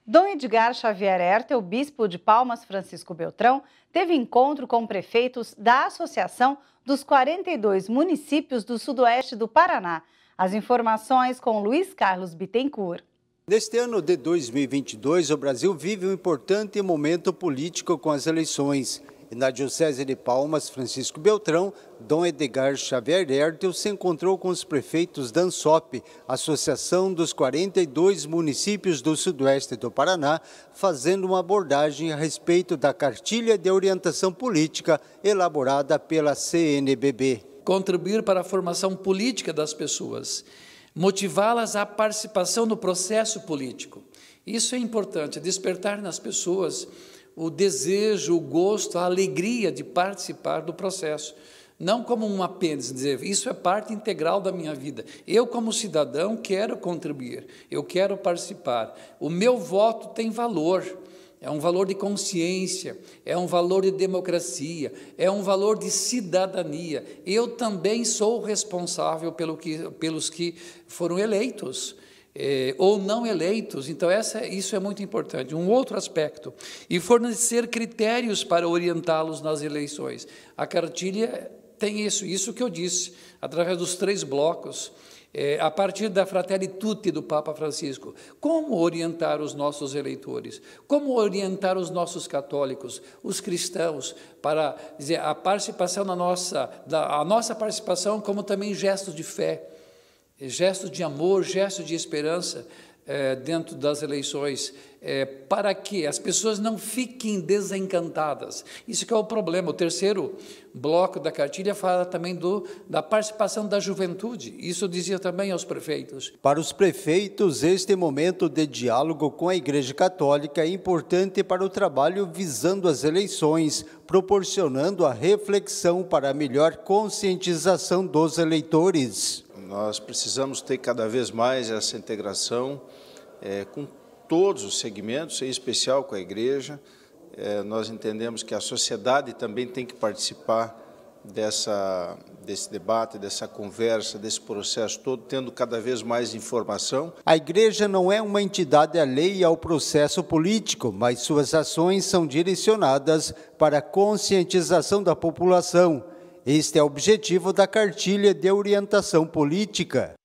Dom Edgar Xavier Hertel, bispo de Palmas Francisco Beltrão, teve encontro com prefeitos da Associação dos 42 municípios do sudoeste do Paraná. As informações com Luiz Carlos Bittencourt. Neste ano de 2022, o Brasil vive um importante momento político com as eleições. E na Diocese de Palmas Francisco Beltrão, Dom Edgar Xavier Hertel se encontrou com os prefeitos da ANSOP, Associação dos 42 municípios do sudoeste do Paraná, fazendo uma abordagem a respeito da cartilha de orientação política elaborada pela CNBB. Contribuir para a formação política das pessoas, motivá-las à participação no processo político. Isso é importante, despertar nas pessoas o desejo, o gosto, a alegria de participar do processo. Não como um apêndice, dizer, isso é parte integral da minha vida. Eu, como cidadão, quero contribuir, eu quero participar. O meu voto tem valor, é um valor de consciência, é um valor de democracia, é um valor de cidadania. Eu também sou responsável pelos que foram eleitos. Ou não eleitos, então isso é muito importante. Um outro aspecto, e fornecer critérios para orientá-los nas eleições. A cartilha tem isso que eu disse, através dos 3 blocos, a partir da Fratelli Tutti do Papa Francisco. Como orientar os nossos eleitores? Como orientar os nossos católicos, os cristãos, para dizer, a participação a nossa participação como também gestos de fé, gestos de amor, gestos de esperança dentro das eleições, para que as pessoas não fiquem desencantadas. Isso que é o problema. O terceiro bloco da cartilha fala também da participação da juventude. Isso eu dizia também aos prefeitos. Para os prefeitos, este momento de diálogo com a Igreja Católica é importante para o trabalho visando as eleições, proporcionando a reflexão para a melhor conscientização dos eleitores. Nós precisamos ter cada vez mais essa integração com todos os segmentos, em especial com a igreja. Nós entendemos que a sociedade também tem que participar desse debate, dessa conversa, desse processo todo, tendo cada vez mais informação. A igreja não é uma entidade alheia ao processo político, mas suas ações são direcionadas para a conscientização da população. Este é o objetivo da cartilha de orientação política.